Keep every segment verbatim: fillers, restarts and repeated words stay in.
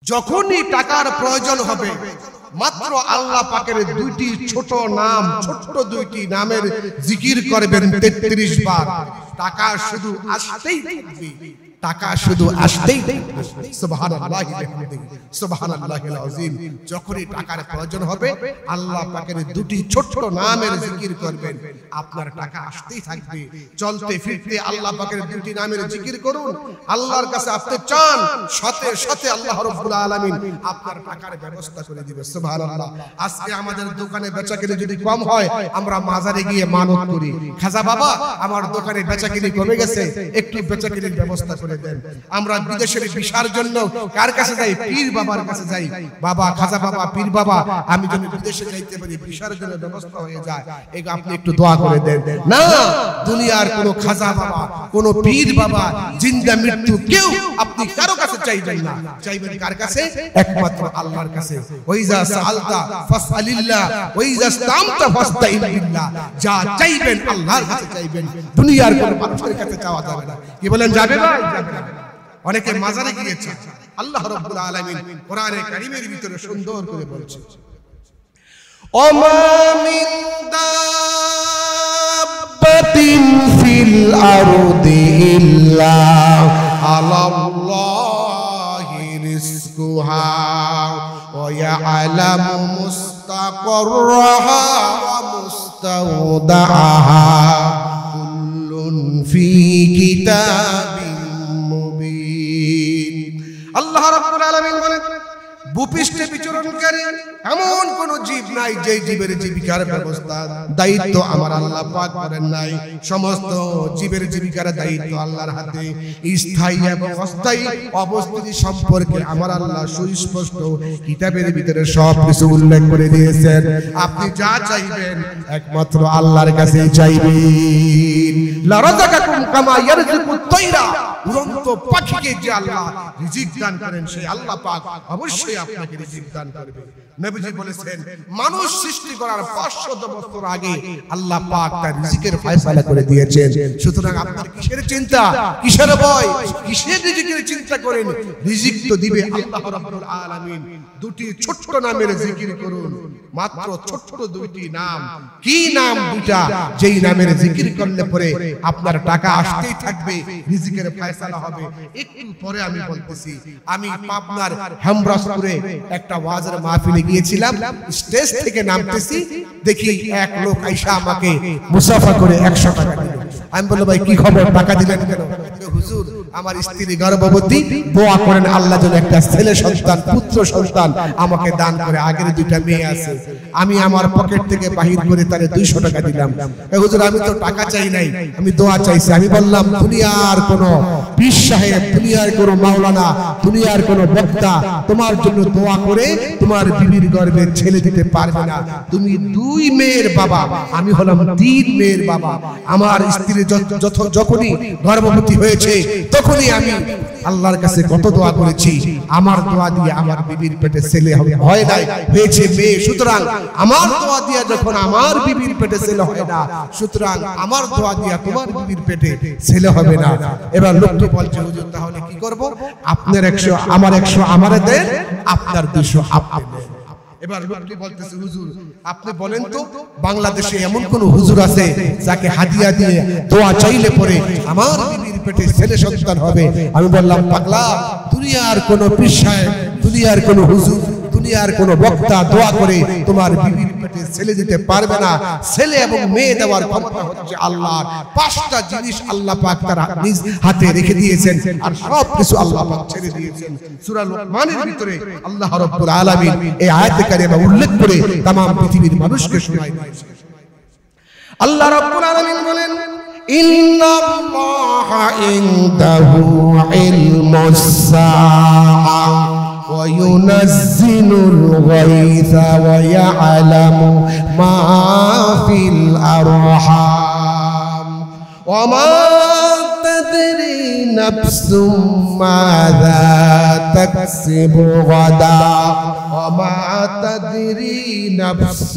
যখনই টাকার প্রয়োজন হবে মাত্র আল্লাহ পাকের দুইটি ছোট নাম, ছোট্ট দুইটি নামের জিকির করবেন তেত্রিশ বার। টাকা শুধু আসতেই থাকবে, টাকা শুধু আসতেই থাকবে। সুবহানাল্লাহি ওয়া বিহামদিহি, সুবহানাল্লাহিল আযীম। যখনই টাকার প্রয়োজন হবে আল্লাহ পাকের দুটি ছোট্ট নামের জিকির করবেন, আপনার টাকা আসতেই থাকবে। চলতে ফিরতে আল্লাহ পাকের দুটি নামের জিকির করুন। আল্লাহর কাছে আপনি চান, সাথে সাথে আল্লাহ রাব্বুল আলামিন আপনার টাকার ব্যবস্থা করে দিবে। সুবহানাল্লাহ। আজকে আমাদের দোকানে বেচাকেনি যদি কম হয় আমরা মাজারে গিয়ে মানত করি, খাজা বাবা আমার দোকানে বেচাকেনি কমে গেছে, একটু বেচাকেনির ব্যবস্থা করে দেন। আমরা বিদেশের ভিসার জন্য কার কাছে যাই? পীর বাবার কাছে যাই। বাবা, খাজা বাবা, পীর বাবা আমি যদি বিদেশে যাইতে পারি ভিসার জন্য ব্যবস্থা হয়ে যায়, এই আপনি একটু দোয়া করে দেন। না, দুনিয়ার কোনো খাজা বাবা, কোনো পীর বাবা, জিন্দা মৃত্যু কেউ আপনি কারো কাছে চাইবেন না। চাইবেন কার কাছে? একমাত্র আল্লাহর কাছে। ওয়াইজা সাআলতা ফাসআলিল্লাহ ওয়াইজা ইসতামতা ফাসতাইন বিল্লাহ। যা চাইবেন আল্লাহর কাছে চাইবেন, দুনিয়ার কোনো মানুষের কাছে চাওয়া যাবে না। কি বলেন, যাবে ভাই? অনেকে মাজারে গিয়েছে। আল্লাহ রাব্বুল আলামিন কোরআনে কারীমের ভিতরে সুন্দর করে বলছে, ওমা মিন দাব্বাতিন ফিল আরদি ইল্লা আলাল্লাহি রিজকুহা ওয়া ইয়ালামু মুস্তাকররাহা ওয়া মুস্তাওদাআহা কুল্লুন ফি কিতাবিন মুবিন। আল্লাহ রাব্বুল আলামিন বলেন, ভূপৃষ্ঠে বিচরণকারী এমন কোন জীব নাই যে জীবের জীবিকার ব্যবস্থা দায়িত্ব আমার আল্লাহ পাক করেন নাই। সমস্ত জীবের জীবিকার দায়িত্ব আল্লাহর হাতে। স্থায়ী এবং অস্থায়ী অবস্থিতি সম্পর্কে আমার আল্লাহ সুস্পষ্ট কিতাবের ভিতরে সব কিছু উল্লেখ করে দিয়েছেন। আপনি যা চাইবেন একমাত্র আল্লাহর কাছে চাইবেন। লা রাযাকাকুম কামা ইয়ারযুকুত তায়রা, উড়ন্ত পাখিকে যে আল্লাহ রিজিক দান করেন সেই আল্লাহ পাক অবশ্যই আপনাকে রিজিক দান করবে। নবীজি বলেছেন, মানুষ সৃষ্টি করার পাঁচশো বছর আগে আল্লাহ পাক তার রিজিকের ফয়সালা করে দিয়েছেন। সুতরাং আপনার কিসের চিন্তা, কিসের ভয়, কিসের রিজিকের চিন্তা করেন? রিজিক তো দিবে আল্লাহ রাব্বুল আলামিন। দুটি ছোট্ট নামের জিকির করুন, মাত্র ছোট্ট দুইটি নাম। কি নাম দুটা? যেই নামের জিকির করলে পরে আপনার টাকা আসতেই থাকবে, রিজিকের ফয়সালা হবে। একটু পরে আমি বলতেছি। আমি পাবনার হেমরাজপুরে একটা ওয়াজের মাহফিলে গিয়েছিলাম। স্টেজ থেকে নামতেছি, দেখি এক লোক আইসা আমাকে মুসাফা করে একশো টাকা দিল। আমি বললাম, ভাই কি খবর, টাকা দিলেন কেন? হুজুর আমার স্ত্রী গর্ভবতী, দোয়া করেন আল্লাহ যেন একটা ছেলে সন্তান, পুত্র সন্তান আমাকে দান করে। আগের দুইটা মেয়ে আছে, আমি আমার পকেট থেকে বাহির করে তারে দুইশো টাকা দিলাম। হুজুর আমি তো টাকা চাই নাই, আমি দোয়া চাইছি। আমি বললাম, দুনিয়ার কোন পীর সাহেব, দুনিয়ার কোন মাওলানা, দুনিয়ার কোন বক্তা তোমার জন্য দোয়া করে তোমার বিবির গর্ভে ছেলে দিতে পারবে না। তুমি দুই মেয়ের বাবা, আমি হলাম তিন মেয়ের বাবা। আমার স্ত্রী যখনই গর্ভবতী হয়েছে তখনই আমি আল্লাহর কাছে কত দোয়া করেছি। আমার দোয়া দিয়ে আমার বিবির পেটে ছেলে হয় নাই, হয়েছে মেয়ে। সুতরাং আমার দোয়া দিয়ে যখন আমার বিবির পেটে ছেলে হয় না, সুতরাং আমার দোয়া দিয়ে তোমার বিবির পেটে ছেলে হবে না। এবার লোকটি বলছে, হুজুর তাহলে কি করব? আপনার একশো আমার একশো আমারে দেন, আপনার দুশো আপনি দেন। এবার লোকটি বলতেছে, হুজুর আপনি বলেন তো বাংলাদেশে এমন কোন হুজুর আছে যাকে হাদিয়া দিয়ে দোয়া চাইলে পরে আমার বিবির পেটে ছেলে সন্তান হবে? আমি বললাম, পাগলা, দুনিয়ার কোন পীর সাহেব, দুনিয়ার কোন হুজুর, দুনিয়ার কোন বক্তা দোয়া করে তোমার বিবির পেটে ছেলে দিতে পারবে না। ছেলে এবং মেয়ে দেওয়ার ক্ষমতা হচ্ছে আল্লাহর। পাঁচটা জিনিস আল্লাহ পাক তার নিজ হাতে রেখে দিয়েছেন, আর সব কিছু আল্লাহ পাক ছেড়ে দিয়েছেন। সূরা লুকমানের ভিতরে আল্লাহ রাব্বুল আলামিন এই আয়াতে কারিমা উল্লেখ করে तमाम পৃথিবীর মানুষকে শোনায় দিয়েছেন। আল্লাহ রাব্বুল আলামিন বলেন, ইন্নাল্লাহা ইনদাহু ইলমুস সাআ وينزل الغيث ويعلم ما في الأرحام وما تدري نفس ماذا تكسب غدا وما تدري نفس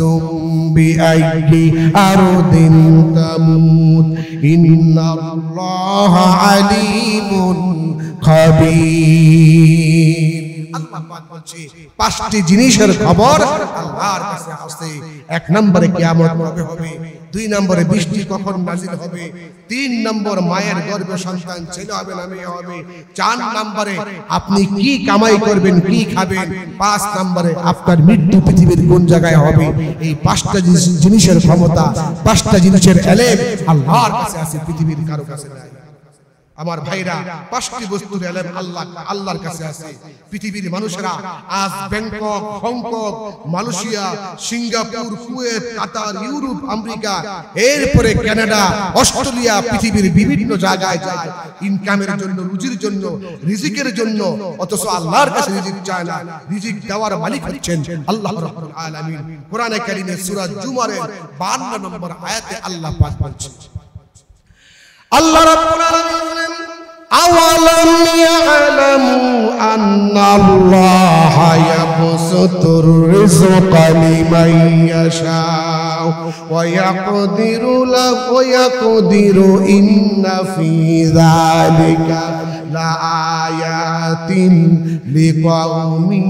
بأي أرض تموت إن الله عليم خبير। আল্লাহ পাক বলছে পাঁচটি জিনিসের খবর আল্লাহর কাছে আছে। এক নম্বরে কিয়ামত কবে হবে, দুই নম্বরে বৃষ্টি কখন নাজিল হবে, তিন নম্বর মায়ের গর্ভে সন্তান ছেলে হবে না মেয়ে হবে, চার নম্বরে আপনি কি কামাই করবেন কি খাবেন, পাঁচ নম্বরে আপনার মৃত্যু পৃথিবীর কোন জায়গায় হবে। এই পাঁচটা জিনিসের ক্ষমতা, পাঁচটা জিনিসের এলেম আল্লাহর কাছে আছে, পৃথিবীর কারো কাছে নাই। আমার ভাইরা, পাঁচটি বস্তুর এলেম আল্লাহ আল্লাহর কাছে আছে। পৃথিবীর মানুষেরা আজ Bangkok, Hong Kong, Malaysia, Singapore, Kuwait, Qatar, Europe, America, এরপরে কানাডা, অস্ট্রেলিয়া, পৃথিবীর বিভিন্ন জায়গায় যায় ইনকামের জন্য, রুজির জন্য, রিজিকের জন্য, অথচ আল্লাহর কাছে রিজিক চায় না। রিজিক দেওয়ার মালিক হচ্ছেন আল্লাহ রাব্বুল আলামিন। কোরআনে কারীমে সূরা জুমারের বান্ন নম্বর আয়াতে আল্লাহ পাক বলছেন, আল্লাহ রাব্বুল আলামিন বলেন, আওয়ালাম ইয়ালামু আন্নাল্লাহা ইয়াবসুতুর রিজকা লিমান ইয়াশাউ ওয়া ইয়াকদিরু লাহু ওয়া ইয়াকদিরু ইন্না ফী যালিকা লাআয়াতিন লিকাওমিন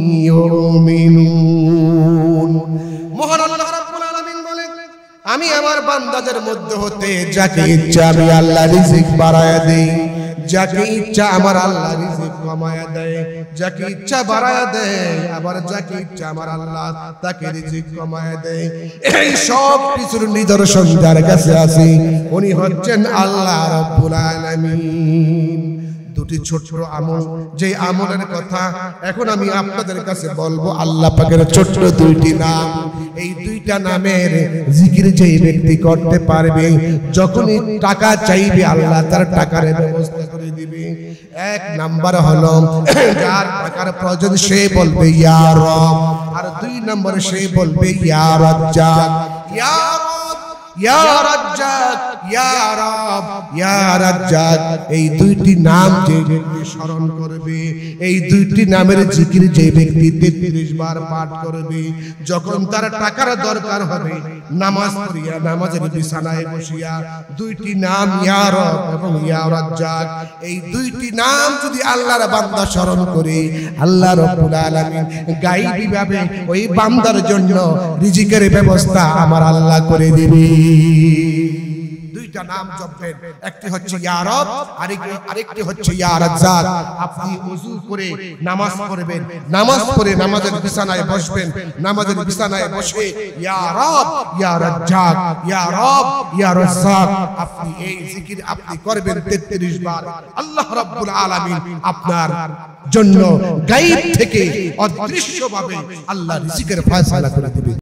ইউমিনুন। মহান আল্লাহ রাব্বুল আলামিন বলেন, আমি আমার বান্দাদের মধ্যে হতে যাকে ইচ্ছা আমি আল্লাহ রিজিক বাড়ায়া দেই, যাকে ইচ্ছা আমার আল্লাহ রিজিক কমায়া দেয়, যাকে ইচ্ছা বাড়ায়া দেয়, আবার যাকে ইচ্ছা আমার আল্লাহ তাকে রিজিক কমায়া দেয়। এই সব কিছুর নিদর্শন যার কাছে আছে উনি হচ্ছেন আল্লাহ রাব্বুল আলামিন। দুটি ছোট্ট আমল, যে আমলের কথা এখন আমি আপনাদের কাছে বলবো, আল্লাহ পাকের ছোট্ট দুইটি নাম। এই দুইটা নামের জিকির যেই ব্যক্তি করতে পারবে, যখনই টাকা চাইবে আল্লাহ তার টাকার ব্যবস্থা করে দিবে। এক নাম্বার হলো যার টাকার প্রয়োজন সে বলবে ইয়া রব, আর দুই নম্বরে সে বলবে ইয়া রাজ্জাক। ইয়া ইয়া রাজ্জাক, ইয়া রব, ইয়া রাজ্জাক, এই দুইটি নাম যে ব্যক্তি স্মরণ করবে, এই দুইটি নামের জিকির যে ব্যক্তি তেত্রিশ বার পাঠ করবে, যখন তার টাকার দরকার হবে নামাজ পড়িয়া, নামাজের বিছানায় বসিয়া দুইটি নাম ইয়া রব এবং ইয়া রাজ্জাক, এই দুইটি নাম যদি আল্লাহর বান্দা স্মরণ করে, আল্লাহ রাব্বুল আলামিন গায়বী ভাবে ওই বান্দার জন্য রিজিকের ব্যবস্থা আমার আল্লাহ করে দিবে। দুইটা নাম জপবেন, একটি হচ্ছে ইয়া রব, আরেকটি আরেকটি হচ্ছে ইয়া রাজ্জাক। আপনি ওযু করে নামাজ পড়বেন, নামাজ পড়ে নামাজের বিছানায় বসবেন, নামাজের বিছানায় বসে ইয়া রব, ইয়া রাজ্জাক, ইয়া রব, ইয়া রাজ্জাক, আপনি এই জিকির আপনি করবেন তেত্রিশ বার। আল্লাহ রাব্বুল আলামিন আপনার জন্য গায়ব থেকে অদৃশ্যভাবে আল্লাহ রিজিকের ফয়সালা করে দিবেন।